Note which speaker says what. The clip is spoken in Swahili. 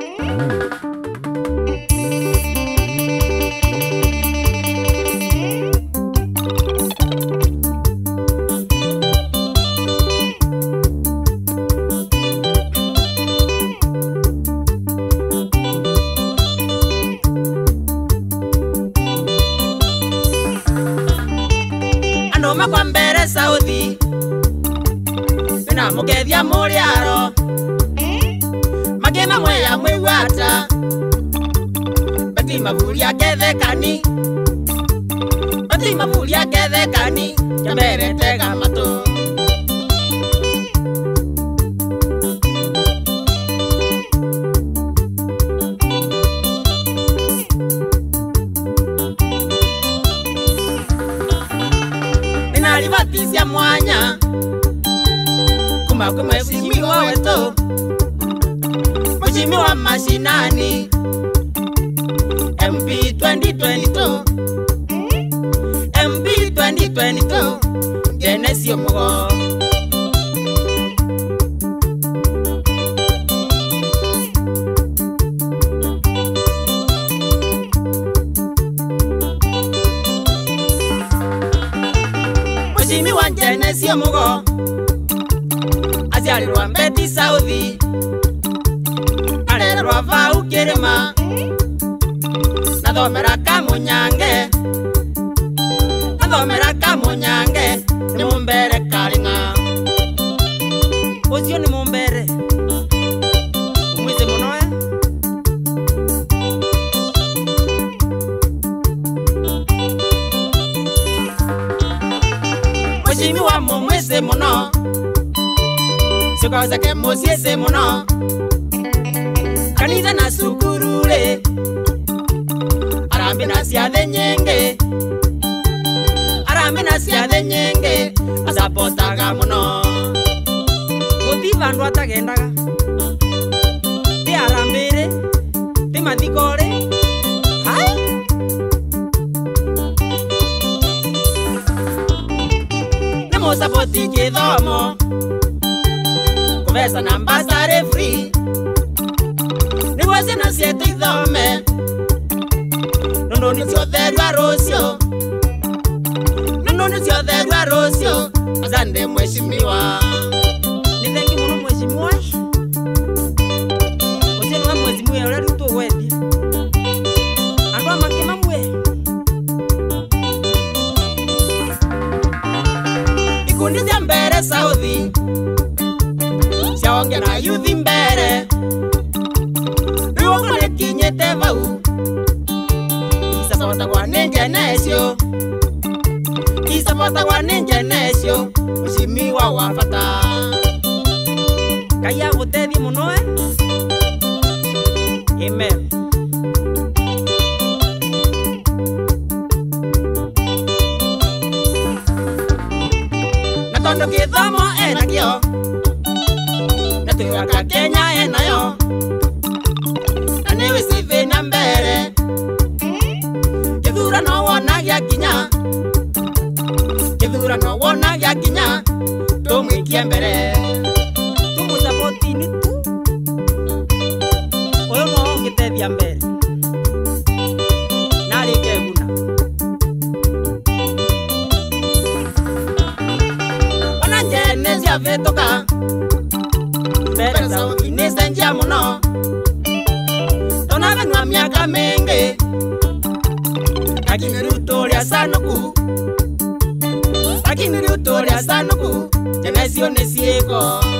Speaker 1: Andoma kwa mbere Saudi Bina mugethia muriaro Magema mweya mwewata Bati mavulia kethekani Bati mavulia kethekani Kambere tega mato Alibatizia mwanya Kuma mweshimi wa weto Mweshimi wa mashinani MP 2022 MP 2022 Genesio Mogo Mweshimi wa Genesio Mogo Azialirwa Mbeti Saudi Alirwa Vau Kirima Nathomera Kamunyange Nathomera Kamunyange Ni mumbere Kalinga Uzio ni mumbere Umwize munoe Mweshimi wa mumwise muno Sikoza ke musiese muno Kanisa na sukurule Arambi na siade nyenge Arambi na siade nyenge Asapotaga muno Kuti vandu atagendaga Ti arambire Ti mathikore Hai Nemo sapoti kithomo Kuvesa na mbasare free Niweze na sietu ithome Nondoni siotherwa rosio Nondoni siotherwa rosio Azande mweshimiwa Nithengi muno mweshimiwa Ose nwa mweshimiwa ya ule ruto wedi Andwa makema mwe Ikundi zia mbere Saudi Siaongera yuthi mbere Riwokone kinyete vau Isasapota kwa ninja nesio Isapota kwa ninja nesio Mweshimi wa wafata Kaya gutethi munoe Amen Natondo kithomo enakio Natuwaka Kenya enayo Anewe sive na mbere Kithura no wona gya kinya Kithura no wona gya kinya Tumwikie mbere Tumusapoti ni tu Oyo no ngitethia mbere Nari keguna Wana Genesio avetoka Mbere Saudi nisenjia muno Tona venwa miaka mingi Lakini ruto ria sanuku Lakini ruto ria sanuku Genesio nisieko